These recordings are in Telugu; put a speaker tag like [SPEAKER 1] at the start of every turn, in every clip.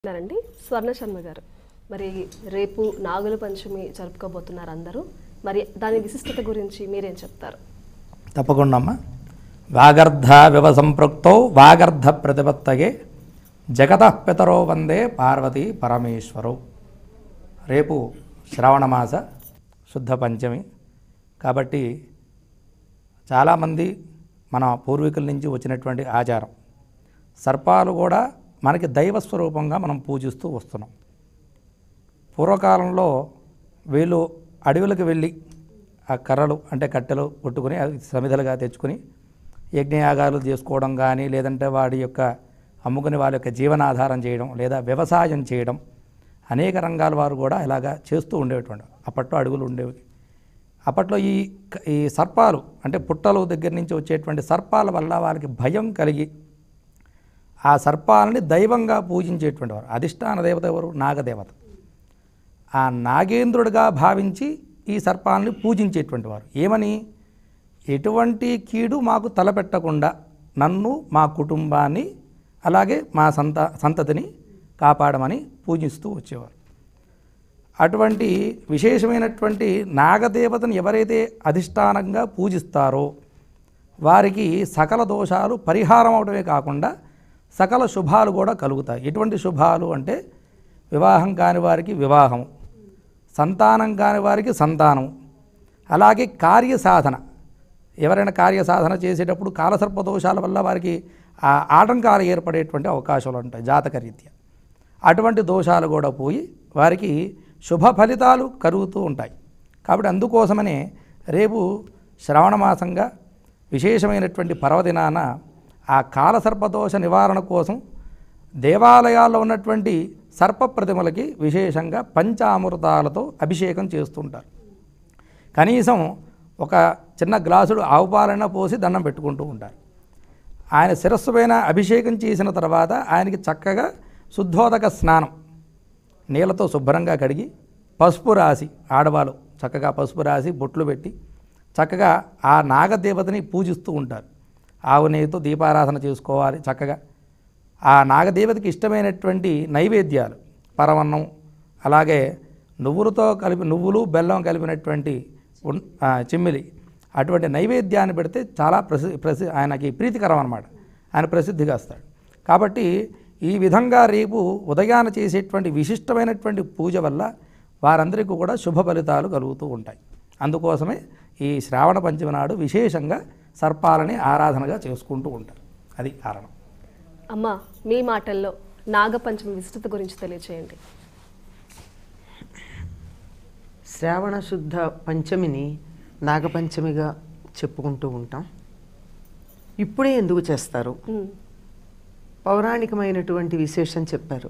[SPEAKER 1] అండి స్వర్ణ శర్మ గారు, మరి రేపు నాగుల పంచమి జరుపుకోబోతున్నారు అందరూ. మరి దాని విశిష్టత గురించి మీరేం చెప్తారు?
[SPEAKER 2] తప్పకుండా అమ్మ. వాగర్ధ వివ సంపృక్తౌ వాగర్ధ ప్రతిపత్తగే జగతః పితరో వందే పార్వతీ పరమేశ్వరౌ. రేపు శ్రావణమాస శుద్ధ పంచమి కాబట్టి చాలామంది మన పూర్వీకుల నుంచి వచ్చినటువంటి ఆచారం, సర్పాలు కూడా మనకి దైవస్వరూపంగా మనం పూజిస్తూ వస్తున్నాం. పూర్వకాలంలో వీళ్ళు అడవులకు వెళ్ళి ఆ కర్రలు అంటే కట్టెలు కొట్టుకుని అవి సమిధలుగా తెచ్చుకుని యజ్ఞయాగాలు చేసుకోవడం కానీ, లేదంటే వాడి యొక్క అమ్ముకుని వాళ్ళ యొక్క జీవనాధారం చేయడం, లేదా వ్యవసాయం చేయడం, అనేక రంగాల వారు కూడా ఇలాగా చేస్తూ ఉండేటువంటి అప్పట్లో అడవులు ఉండేవి. అప్పట్లో ఈ సర్పాలు అంటే పుట్టలు దగ్గర నుంచి వచ్చేటువంటి సర్పాల వల్ల వాళ్ళకి భయం కలిగి ఆ సర్పాలని దైవంగా పూజించేటువంటి వారు. అధిష్టాన దేవత ఎవరు? నాగదేవత. ఆ నాగేంద్రుడిగా భావించి ఈ సర్పాలని పూజించేటువంటి వారు. ఏమని? ఎటువంటి కీడు మాకు తలపెట్టకుండా నన్ను, మా కుటుంబాన్ని, అలాగే మా సంతతిని కాపాడమని పూజిస్తూ వచ్చేవారు. అటువంటి విశేషమైనటువంటి నాగదేవతను ఎవరైతే అధిష్టానంగా పూజిస్తారో వారికి సకల దోషాలు పరిహారం అవడమే కాకుండా సకల శుభాలు కూడా కలుగుతాయి. ఎటువంటి శుభాలు అంటే వివాహం కాని వారికి వివాహం, సంతానం కాని వారికి సంతానం, అలాగే కార్యసాధన. ఎవరైనా కార్యసాధన చేసేటప్పుడు కాలసర్ప దోషాల వల్ల వారికి ఆటంకాలు ఏర్పడేటువంటి అవకాశాలు ఉంటాయి జాతకరీత్యా. అటువంటి దోషాలు కూడా పోయి వారికి శుభ ఫలితాలు కలుగుతూ ఉంటాయి. కాబట్టి అందుకోసమనే రేపు శ్రావణమాసంగా విశేషమైనటువంటి పర్వదినాన ఆ కాలసర్పదోష నివారణ కోసం దేవాలయాల్లో ఉన్నటువంటి సర్ప ప్రతిమలకి విశేషంగా పంచామృతాలతో అభిషేకం చేస్తుంటారు. కనీసం ఒక చిన్న గ్లాసుడు ఆవు పాలైనా పోసి దండం పెట్టుకుంటూ ఉంటారు. ఆయన శిరస్సు పైన అభిషేకం చేసిన తర్వాత ఆయనకి చక్కగా శుద్ధోదక స్నానం నీళ్ళతో శుభ్రంగా కడిగి పసుపు రాసి, ఆడవాళ్ళు చక్కగా పసుపు రాసి బొట్లు పెట్టి చక్కగా ఆ నాగదేవతని పూజిస్తూ ఉంటారు. ఆవు నెయ్యితో దీపారాధన చేసుకోవాలి. చక్కగా ఆ నాగదేవతకి ఇష్టమైనటువంటి నైవేద్యాలు పరమన్నం, అలాగే నువ్వులు బెల్లం కలిపినటువంటి చిమ్మిలి, అటువంటి నైవేద్యాన్ని పెడితే చాలా ఆయనకి ప్రీతికరం అన్నమాట. ఆయన ప్రసిద్ధిగా వస్తాడు. కాబట్టి ఈ విధంగా రేపు ఉదయాన చేసేటువంటి విశిష్టమైనటువంటి పూజ వల్ల వారందరికీ కూడా శుభ ఫలితాలు కలుగుతూ ఉంటాయి. అందుకోసమే ఈ శ్రావణ పంచమి నాడు విశేషంగా సర్పాలని ఆరాధనగా చేసుకుంటూ ఉంటారు. అది కారణం.
[SPEAKER 1] అమ్మ, మీ మాటల్లో నాగపంచమి విశిష్టత గురించి తెలియచేయండి.
[SPEAKER 3] శ్రావణ శుద్ధ పంచమిని నాగపంచమిగా చెప్పుకుంటూ ఉంటాం. ఇప్పుడే ఎందుకు చేస్తారు? పౌరాణికమైనటువంటి విశేషం చెప్పారు.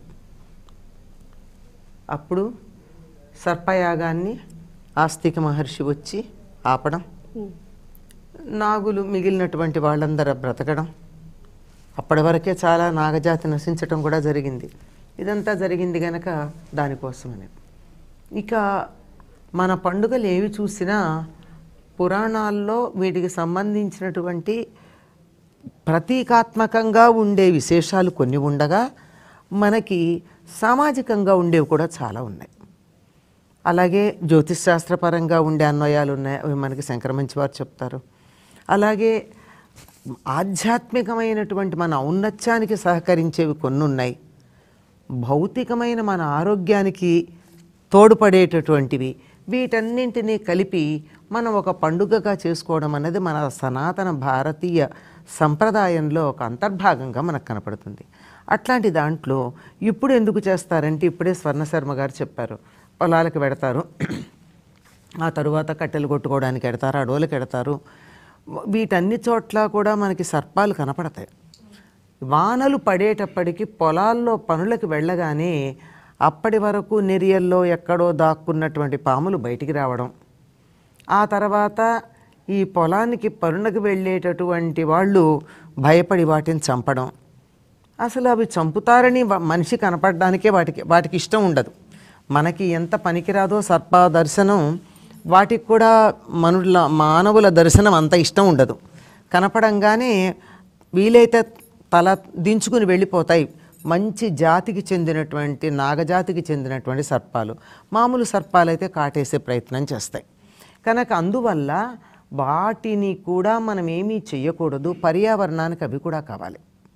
[SPEAKER 3] అప్పుడు సర్పయాగాన్ని ఆస్తిక మహర్షి వచ్చి ఆపడం, నాగులు మిగిలినటువంటి వాళ్ళందరూ బ్రతకడం, అప్పటి వరకే చాలా నాగజాతి నశించటం కూడా జరిగింది. ఇదంతా జరిగింది గనక దానికోసమని. ఇక మన పండుగలు ఏవి చూసినా పురాణాల్లో వీటికి సంబంధించినటువంటి ప్రతీకాత్మకంగా ఉండే విశేషాలు కొన్ని ఉండగా మనకి సామాజికంగా ఉండేవి కూడా చాలా ఉన్నాయి. అలాగే జ్యోతిష్శాస్త్రపరంగా ఉండే అన్వయాలు ఉన్నాయి, అవి మనకి శంకరమంచి వారు చెప్తారు. అలాగే ఆధ్యాత్మికమైనటువంటి మన ఔన్నత్యానికి సహకరించేవి కొన్ని ఉన్నాయి. భౌతికమైన మన ఆరోగ్యానికి తోడ్పడేటటువంటివి, వీటన్నింటినీ కలిపి మనం ఒక పండుగగా చేసుకోవడం అనేది మన సనాతన భారతీయ సంప్రదాయంలో ఒక అంతర్భాగంగా మనకు కనపడుతుంది. అట్లాంటి దాంట్లో ఇప్పుడు ఎందుకు చేస్తారంటే ఇప్పుడే స్వర్ణశర్మ గారు చెప్పారు. పొలాలకు పెడతారు, ఆ తరువాత కట్టెలు కొట్టుకోవడానికి ఎడతారు, అడవులకు ఎడతారు. వీటన్ని చోట్ల కూడా మనకి సర్పాలు కనపడతాయి. వానలు పడేటప్పటికి పొలాల్లో పనులకు వెళ్ళగానే అప్పటి వరకు నెరియల్లో ఎక్కడో దాక్కున్నటువంటి పాములు బయటికి రావడం, ఆ తర్వాత ఈ పొలానికి పనులకు వెళ్ళేటటువంటి వాళ్ళు భయపడి వాటిని చంపడం. అసలు అవి చంపుతారని మనిషి కనపడడానికే వాటికి ఇష్టం ఉండదు. మనకి ఎంత పనికిరాదో సర్ప దర్శనం, వాటికి కూడా మానవుల దర్శనం అంత ఇష్టం ఉండదు. కనపడంగానే వీలైతే తల దించుకుని వెళ్ళిపోతాయి. మంచి జాతికి చెందినటువంటి నాగజాతికి చెందినటువంటి సర్పాలు. మామూలు సర్పాలు అయితే కాటేసే ప్రయత్నం చేస్తాయి. కనుక అందువల్ల వాటిని కూడా మనం ఏమీ చెయ్యకూడదు. పర్యావరణానికి అవి కూడా కావాలి.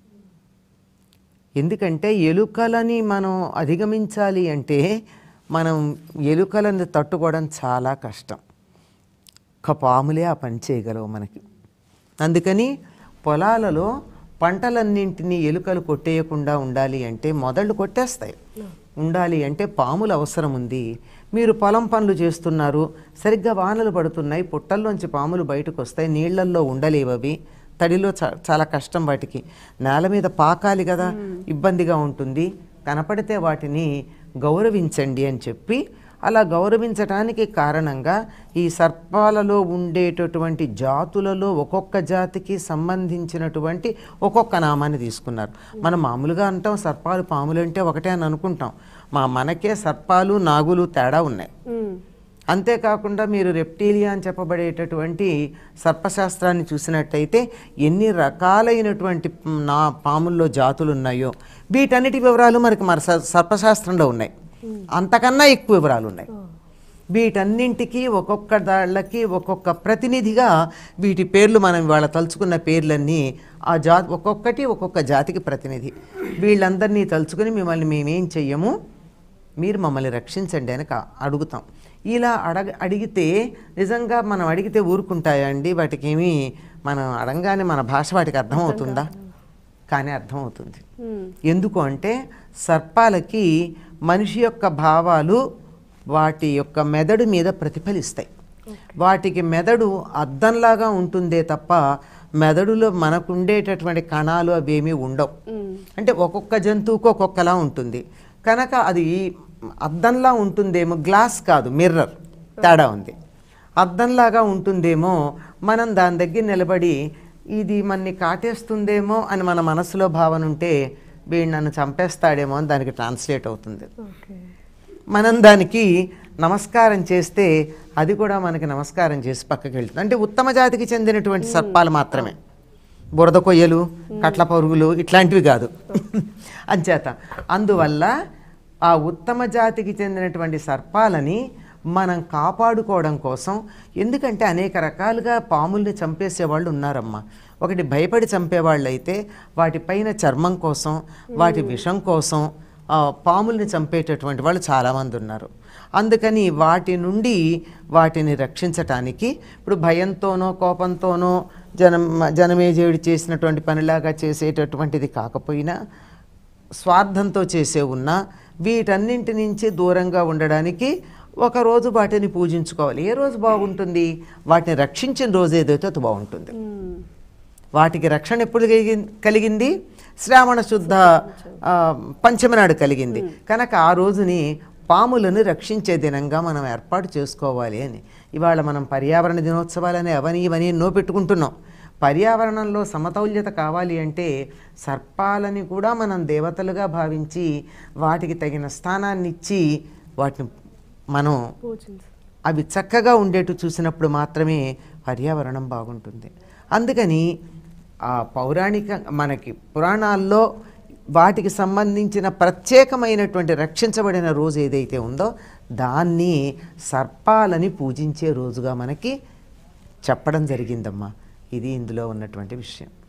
[SPEAKER 3] ఎందుకంటే ఎలుకలని మనం అధిగమించాలి అంటే మనం ఎలుకలను తట్టుకోవడం చాలా కష్టం. ఒక పాములే ఆ పని చేయగలవు మనకి. అందుకని పొలాలలో పంటలన్నింటినీ ఎలుకలు కొట్టేయకుండా ఉండాలి అంటే, మొదళ్ళు కొట్టేస్తాయి, ఉండాలి అంటే పాములు అవసరం ఉంది. మీరు పొలం పనులు చేస్తున్నారు, సరిగ్గా వానలు పడుతున్నాయి, పుట్టల్లోంచి పాములు బయటకు వస్తాయి, నీళ్లల్లో ఉండలేవు అవి, తడిలో చాలా కష్టం వాటికి, నేల మీద పాకాలి కదా, ఇబ్బందిగా ఉంటుంది. కనపడితే వాటిని గౌరవించండి అని చెప్పి, అలా గౌరవించటానికి కారణంగా ఈ సర్పాలలో ఉండేటటువంటి జాతులలో ఒక్కొక్క జాతికి సంబంధించినటువంటి ఒక్కొక్క నామాన్ని తీసుకున్నారు. మనం మామూలుగా అంటాం సర్పాలు పాములు అంటే ఒకటే అని అనుకుంటాం. మనకే సర్పాలు నాగులు తేడా ఉన్నాయి. అంతేకాకుండా మీరు రెప్టీలియా అని చెప్పబడేటటువంటి సర్పశాస్త్రాన్ని చూసినట్టయితే ఎన్ని రకాలైనటువంటి పాముల్లో జాతులు ఉన్నాయో వీటన్నిటి వివరాలు మనకి సర్పశాస్త్రంలో ఉన్నాయి. అంతకన్నా ఎక్కువ వివరాలు ఉన్నాయి. వీటన్నింటికి ఒక్కొక్క దాళ్ళకి ఒక్కొక్క ప్రతినిధిగా వీటి పేర్లు మనం ఇవాళ తలుచుకున్న పేర్లన్నీ ఆ ఒక్కొక్కటి ఒక్కొక్క జాతికి ప్రతినిధి. వీళ్ళందరినీ తలుచుకుని మిమ్మల్ని మేమేం చెయ్యము, మీరు మమ్మల్ని రక్షించండి అని అడుగుతాం. ఇలా అడిగితే నిజంగా మనం అడిగితే ఊరుకుంటాయా అండి? వాటికి ఏమి మనం అడగగానే మన భాష వాటికి అర్థమవుతుందా? కానీ అర్థమవుతుంది. ఎందుకు అంటే సర్పాలకి మనిషి యొక్క భావాలు వాటి యొక్క మెదడు మీద ప్రతిఫలిస్తాయి. వాటికి మెదడు అద్దంలాగా ఉంటుందే తప్ప మెదడులో మనకు ఉండేటటువంటి కణాలు అవేమీ ఉండవు. అంటే ఒక్కొక్క జంతువుకు ఒక్కొక్కలా ఉంటుంది కనుక అది అద్దంలా ఉంటుందేమో, గ్లాస్ కాదు మిర్రర్, తేడా ఉంది. అద్దంలాగా ఉంటుందేమో, మనం దాని దగ్గర నిలబడి ఇది మనని కాటేస్తుందేమో అని మన మనసులో భావన ఉంటే వీడు నన్ను చంపేస్తాడేమో అని దానికి ట్రాన్స్లేట్ అవుతుంది. మనం దానికి నమస్కారం చేస్తే అది కూడా మనకి నమస్కారం చేసి పక్కకి వెళ్తుంది. అంటే ఉత్తమ జాతికి చెందినటువంటి సర్పాలు మాత్రమే, బురద కొయ్యలు, కట్ల పరుగులు ఇట్లాంటివి కాదు. అంచేత అందువల్ల ఆ ఉత్తమ జాతికి చెందినటువంటి సర్పాలని మనం కాపాడుకోవడం కోసం, ఎందుకంటే అనేక రకాలుగా పాముల్ని చంపేసేవాళ్ళు ఉన్నారమ్మా. ఒకటి భయపడి చంపేవాళ్ళు అయితే వాటిపైన చర్మం కోసం, వాటి విషం కోసం పాముల్ని చంపేటటువంటి వాళ్ళు చాలామంది ఉన్నారు. అందుకని వాటి నుండి వాటిని రక్షించటానికి ఇప్పుడు భయంతోనో కోపంతోనో జనమేజయుడు చేసినటువంటి పనిలాగా చేసేటటువంటిది కాకపోయినా స్వార్థంతో చేసే ఉన్నా వీటన్నింటి నుంచి దూరంగా ఉండడానికి ఒకరోజు వాటిని పూజించుకోవాలి. ఏ రోజు బాగుంటుంది? వాటిని రక్షించిన రోజు ఏదైతే అది బాగుంటుంది. వాటికి రక్షణ ఎప్పుడు కలిగింది? శ్రావణ శుద్ధ పంచమి నాడు కలిగింది. కనుక ఆ రోజుని పాములను రక్షించే దినంగా మనం ఏర్పాటు చేసుకోవాలి అని ఇవాళ మనం పర్యావరణ దినోత్సవాలని అవని ఇవని ఎన్నో పెట్టుకుంటున్నాం. పర్యావరణంలో సమతౌల్యత కావాలి అంటే సర్పాలని కూడా మనం దేవతలుగా భావించి వాటికి తగిన స్థానాన్ని ఇచ్చి వాటిని మనం అవి చక్కగా ఉండేట్టు చూసినప్పుడు మాత్రమే పర్యావరణం బాగుంటుంది. అందుకని ఆ పౌరాణిక మనకి పురాణాల్లో వాటికి సంబంధించిన ప్రత్యేకమైనటువంటి రక్షించబడిన రోజు ఏదైతే ఉందో దాన్ని సర్పాలని పూజించే రోజుగా మనకి చెప్పడం జరిగిందమ్మా. ఇది ఇందులో ఉన్నటువంటి విషయం.